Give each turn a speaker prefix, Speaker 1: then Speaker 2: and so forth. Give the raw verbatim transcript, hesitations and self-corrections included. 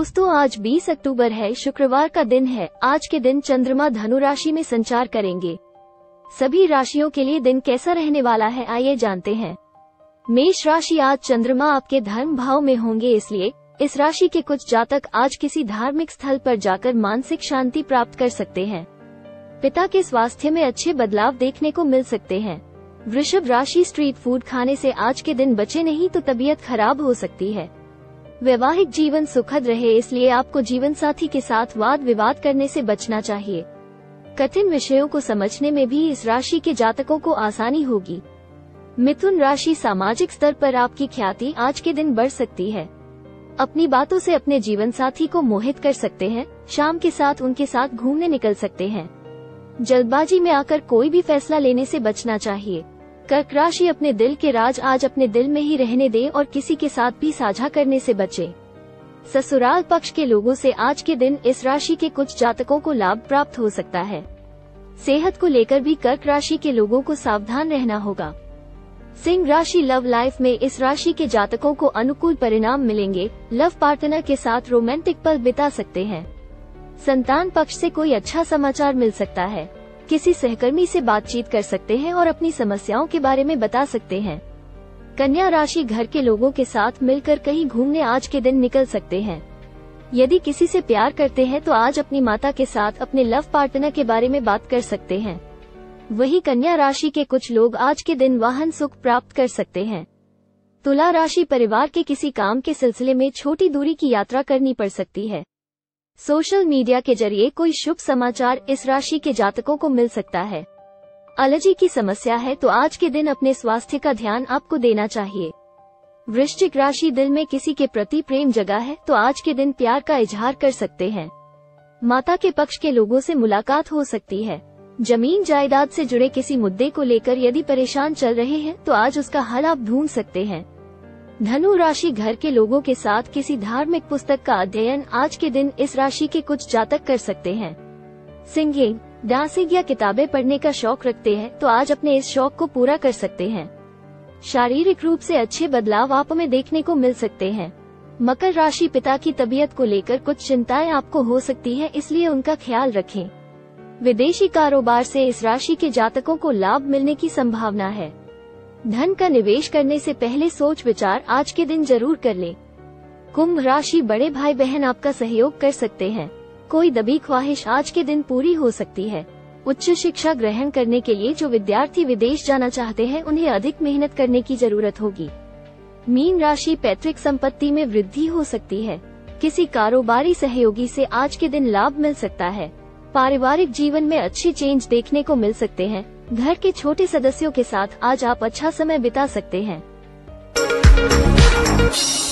Speaker 1: दोस्तों, आज बीस अक्टूबर है, शुक्रवार का दिन है। आज के दिन चंद्रमा धनु राशि में संचार करेंगे। सभी राशियों के लिए दिन कैसा रहने वाला है, आइए जानते हैं। मेष राशि, आज चंद्रमा आपके धर्म भाव में होंगे, इसलिए इस राशि के कुछ जातक आज किसी धार्मिक स्थल पर जाकर मानसिक शांति प्राप्त कर सकते हैं। पिता के स्वास्थ्य में अच्छे बदलाव देखने को मिल सकते हैं। वृषभ राशि, स्ट्रीट फूड खाने से आज के दिन बचे नहीं तो तबीयत खराब हो सकती है। वैवाहिक जीवन सुखद रहे, इसलिए आपको जीवन साथी के साथ वाद विवाद करने से बचना चाहिए। कठिन विषयों को समझने में भी इस राशि के जातकों को आसानी होगी। मिथुन राशि, सामाजिक स्तर पर आपकी ख्याति आज के दिन बढ़ सकती है। अपनी बातों से अपने जीवन साथी को मोहित कर सकते हैं। शाम के साथ उनके साथ घूमने निकल सकते हैं। जल्दबाजी में आकर कोई भी फैसला लेने से बचना चाहिए। कर्क राशि, अपने दिल के राज आज अपने दिल में ही रहने दें और किसी के साथ भी साझा करने से बचें। ससुराल पक्ष के लोगों से आज के दिन इस राशि के कुछ जातकों को लाभ प्राप्त हो सकता है। सेहत को लेकर भी कर्क राशि के लोगों को सावधान रहना होगा। सिंह राशि, लव लाइफ में इस राशि के जातकों को अनुकूल परिणाम मिलेंगे। लव पार्टनर के साथ रोमांटिक पल बिता सकते हैं। संतान पक्ष से कोई अच्छा समाचार मिल सकता है। किसी सहकर्मी से बातचीत कर सकते हैं और अपनी समस्याओं के बारे में बता सकते हैं। कन्या राशि, घर के लोगों के साथ मिलकर कहीं घूमने आज के दिन निकल सकते हैं। यदि किसी से प्यार करते हैं तो आज अपनी माता के साथ अपने लव पार्टनर के बारे में बात कर सकते हैं। वहीं कन्या राशि के कुछ लोग आज के दिन वाहन सुख प्राप्त कर सकते हैं। तुला राशि, परिवार के किसी काम के सिलसिले में छोटी दूरी की यात्रा करनी पड़ सकती है। सोशल मीडिया के जरिए कोई शुभ समाचार इस राशि के जातकों को मिल सकता है। एलर्जी की समस्या है तो आज के दिन अपने स्वास्थ्य का ध्यान आपको देना चाहिए। वृश्चिक राशि, दिल में किसी के प्रति प्रेम जगा है तो आज के दिन प्यार का इजहार कर सकते हैं। माता के पक्ष के लोगों से मुलाकात हो सकती है। जमीन जायदाद से जुड़े किसी मुद्दे को लेकर यदि परेशान चल रहे हैं तो आज उसका हल आप ढूंढ सकते हैं। धनु राशि, घर के लोगों के साथ किसी धार्मिक पुस्तक का अध्ययन आज के दिन इस राशि के कुछ जातक कर सकते हैं। सिंगिंग, डांसिंग या किताबें पढ़ने का शौक रखते हैं तो आज अपने इस शौक को पूरा कर सकते हैं। शारीरिक रूप से अच्छे बदलाव आप में देखने को मिल सकते हैं। मकर राशि, पिता की तबीयत को लेकर कुछ चिंताएं आपको हो सकती है, इसलिए उनका ख्याल रखें। विदेशी कारोबार से इस राशि के जातकों को लाभ मिलने की संभावना है। धन का निवेश करने से पहले सोच विचार आज के दिन जरूर कर लें। कुंभ राशि, बड़े भाई बहन आपका सहयोग कर सकते हैं। कोई दबी ख्वाहिश आज के दिन पूरी हो सकती है। उच्च शिक्षा ग्रहण करने के लिए जो विद्यार्थी विदेश जाना चाहते हैं उन्हें अधिक मेहनत करने की जरूरत होगी। मीन राशि, पैतृक संपत्ति में वृद्धि हो सकती है। किसी कारोबारी सहयोगी से आज के दिन लाभ मिल सकता है। पारिवारिक जीवन में अच्छे चेंज देखने को मिल सकते हैं। घर के छोटे सदस्यों के साथ आज आप अच्छा समय बिता सकते हैं।